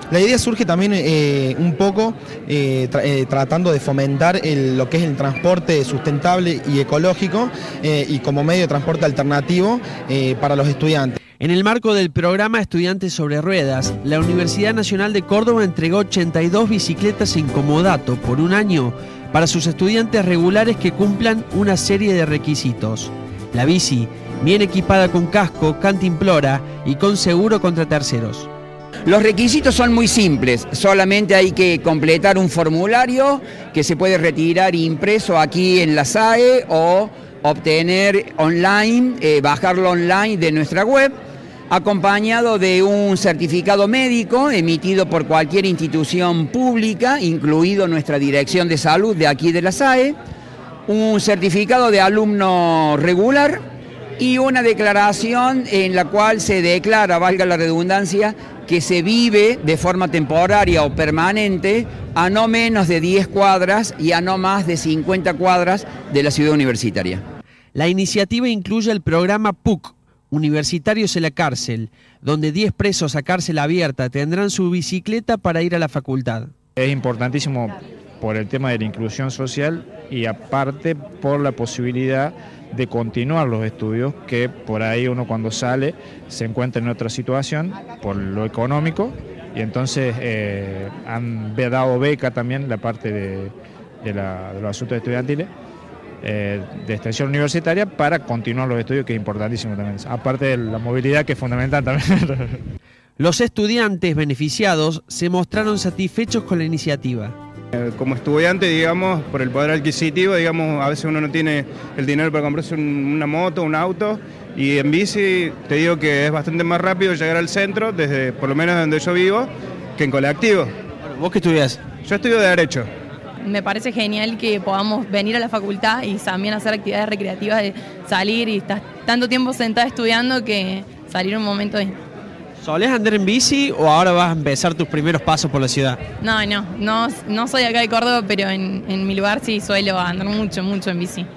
La idea surge también un poco tratando de fomentar lo que es el transporte sustentable y ecológico y como medio de transporte alternativo para los estudiantes. En el marco del programa Estudiantes sobre Ruedas, la Universidad Nacional de Córdoba entregó 82 bicicletas en comodato por un año para sus estudiantes regulares que cumplan una serie de requisitos. La bici, bien equipada con casco, cantimplora y con seguro contra terceros. Los requisitos son muy simples, solamente hay que completar un formulario que se puede retirar impreso aquí en la SAE o obtener online, bajarlo online de nuestra web, acompañado de un certificado médico emitido por cualquier institución pública, incluido nuestra Dirección de Salud de aquí de la SAE, un certificado de alumno regular y una declaración en la cual se declara, valga la redundancia, que se vive de forma temporaria o permanente a no menos de 10 cuadras y a no más de 50 cuadras de la ciudad universitaria. La iniciativa incluye el programa PUC, Universitarios en la Cárcel, donde 10 presos a cárcel abierta tendrán su bicicleta para ir a la facultad. Es importantísimo por el tema de la inclusión social y aparte por la posibilidad de continuar los estudios, que por ahí uno cuando sale se encuentra en otra situación por lo económico y entonces han dado beca también la parte de los asuntos estudiantiles de extensión universitaria para continuar los estudios, que es importantísimo también, aparte de la movilidad que es fundamental también. Los estudiantes beneficiados se mostraron satisfechos con la iniciativa. Como estudiante, digamos, por el poder adquisitivo, digamos, a veces uno no tiene el dinero para comprarse una moto, un auto, y en bici te digo que es bastante más rápido llegar al centro, desde por lo menos donde yo vivo, que en colectivo. ¿Vos qué estudiás? Yo estudio Derecho. Me parece genial que podamos venir a la facultad y también hacer actividades recreativas, de salir y estar tanto tiempo sentada estudiando que salir un momento de... ¿Solés andar en bici o ahora vas a empezar tus primeros pasos por la ciudad? No soy acá de Córdoba, pero en mi lugar sí suelo andar mucho en bici.